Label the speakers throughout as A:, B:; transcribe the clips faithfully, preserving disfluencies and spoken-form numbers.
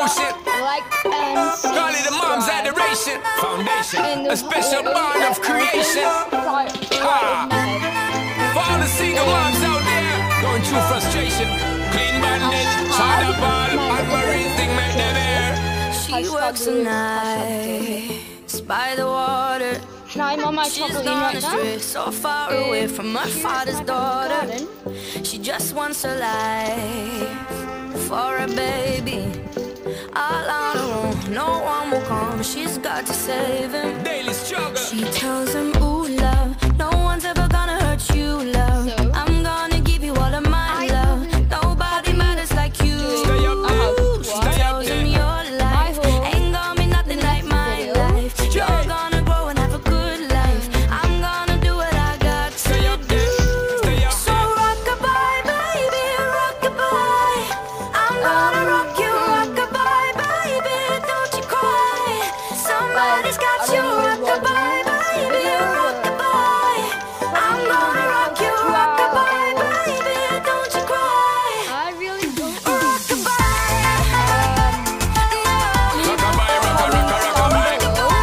A: motion.
B: Like and
A: Call it a mom's adoration. Foundation, a special bond of creation. Ha! For all the single moms out there going through frustration, clean bandage, China ball, and Marine thing make them air.
C: She works the nights by the water.
B: I'm on my
C: She's
B: trampoline
C: gone
B: right now.
C: astray, so far away from her father's daughter. She just wants a life for a baby. All on her own, no one will come. She's got to save him.
A: Daily struggle.
C: She tells him, ooh, love, no one's ever gonna hurt you, love.
B: So?
C: I'm gonna give you all of my love. Nobody matters like you.
A: Stay up there.
C: Ooh, she
A: Stay up
C: tells
A: there.
C: him your life ain't gonna be nothing like my life. You're gonna grow and have a good life. I'm gonna do what I got to
A: Stay up there. Stay
C: do.
A: up
C: So
A: there.
C: rock-a-bye, baby, rock-a-bye. I'm gonna rock you, rock-a-bye, baby, don't you cry. Somebody's got you, rock-a-bye, baby, rock-a-bye. I'm gonna rock you, rock-a-bye, baby, don't you cry.
B: I really don't.
A: Rockabye, rocka, rocka, rockabye.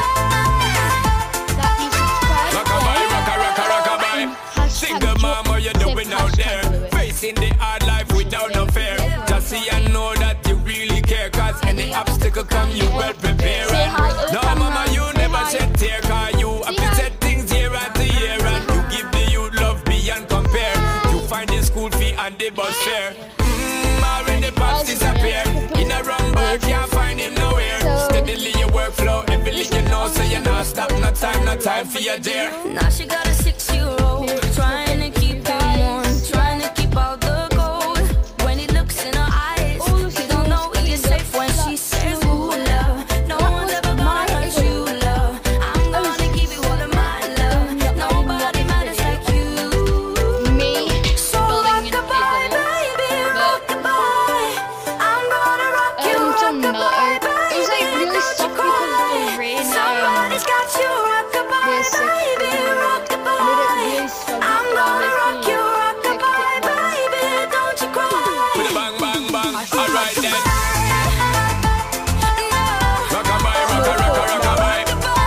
B: That you subscribe.
A: Rockabye, rocka, rocka, rockabye. Single mom, what you doing out there? Facing the hard life without no fear. Just see and know that you really care. Cause any obstacle come, you well prepare.
B: Say hi to the
A: No,
B: camera.
A: mama, you
B: Say
A: never
B: hi.
A: shed tear. Cause you have to
B: hi.
A: set things year after year. And you give the youth love beyond compare. You find the school fee and the bus fare. Mmm, already pops disappear. In a wrong bar, can't find him nowhere.
B: So-
A: Steadily your workflow, everything you know, so you not stop. No time, no time for your dear.
C: Now she got a six-year-old trying to keep him warm, trying to keep out the cold. When he looks in her eyes, he don't know he is safe when she says, ooh, love, no one's ever gonna hurt you, love. I'm gonna give you all of my love. Nobody matters like you.
B: Me
C: So
B: building in a
C: rock-a-bye,
B: big
C: baby, rock-a-bye. I'm gonna rock you,
B: Um, some
C: rock-a-bye,
B: milk. It was, like,
C: baby,
B: really
C: don't
B: soft
C: you
B: because of the
C: cry.
B: rain, um,
C: Somebody's got you, rock-a-bye,
B: basic-
C: baby,
B: made it
C: rock-a-bye.
B: really soft
C: I'm
B: and
C: gonna
B: it's
C: rock you,
B: really
C: rock-a-bye,
B: thick, thick,
C: baby, don't you cry.
A: With a bang, bang, bang. Alright then.
C: No.
A: Rockabye, rocka, rocka, rockabye.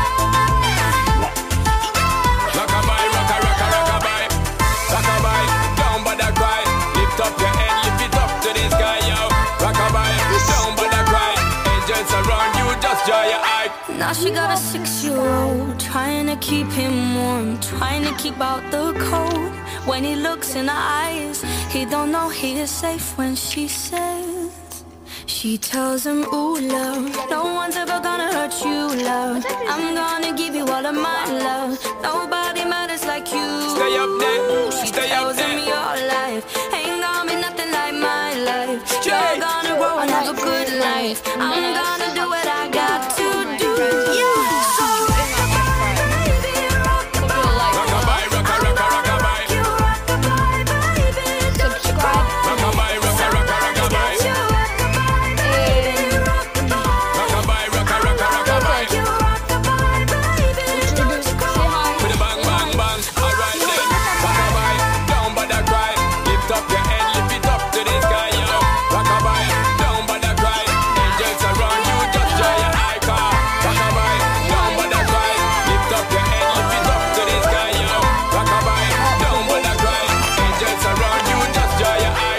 A: Rockabye, rocka, rocka, rockabye. Rockabye, down by the cry. Lift up your head, lift it up to the sky, yo. Rockabye, down by the cry. Angels around you, just dry your eye.
C: Now she got a six-year-old trying to keep him warm, trying to keep out the cold. When he looks in her eyes, he don't know he is safe when she says. She tells him, ooh, love, no one's ever gonna hurt you, love. I'm gonna give you all of my love. Nobody matters like you.
A: Stay up there,
C: She
A: stay up
C: tells him
A: there.
C: your life ain't gonna be nothing like my life.
A: Jay.
C: You're gonna grow and have a good life. I'm gonna do what I got to do. Yeah. So baby, rock-a-bye.
A: Rockabye, rocka, rocka, rockabye.
C: You rock-a-bye, baby, don't you cry.
A: Rockabye, rocka, rocka, rockabye.
C: You rock-a-bye, baby, rock-a-bye.
A: Rockabye, rocka, rocka, rockabye.
C: You rock-a-bye, baby, don't you cry.
A: With a bang, bang, bang. Alright then. Rockabye, down by the cry. Lift up your head, lift it up to the sky, yo. Rockabye, down by the cry. Angels around you, just dry your eye, car. Rockabye, down by the cry. Lift up your head, lift it up to the sky, yo. Rockabye, down by the cry. Angels around you, just dry your eye.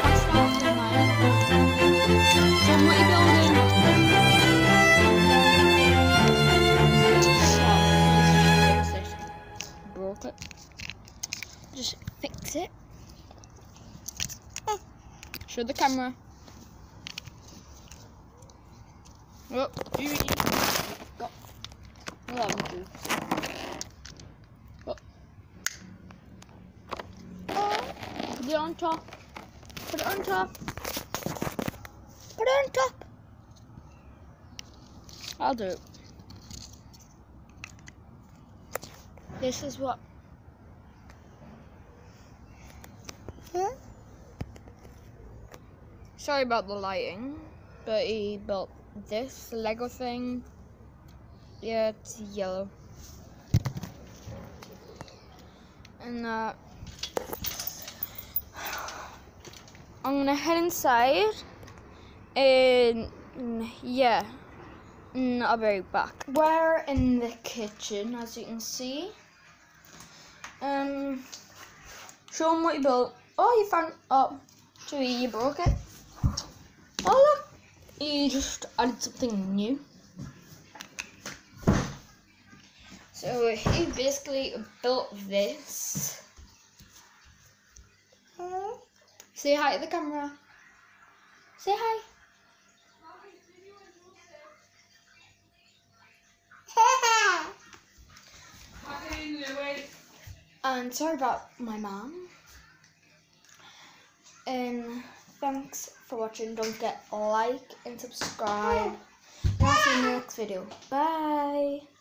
B: Then what are you building? Broke it. Just fix it. Show the camera. Oh, you got eleven two. Oh. Oh, put it on top. Put it on top. Put it on top. I'll do it. This is what. Huh? Sorry about the lighting, but he built this Lego thing. Yeah, it's yellow. And uh, I'm gonna head inside and Mm, yeah. Mm, I'll be right back. We're in the kitchen, as you can see. Um, show them what you built. Oh, you found. Oh, so you broke it. Oh look, you just added something new. So he basically built this. Say hi to the camera. Say hi. And sorry about my mom. And thanks for watching. Don't forget to like and subscribe. And I'll see you in the next video. Bye.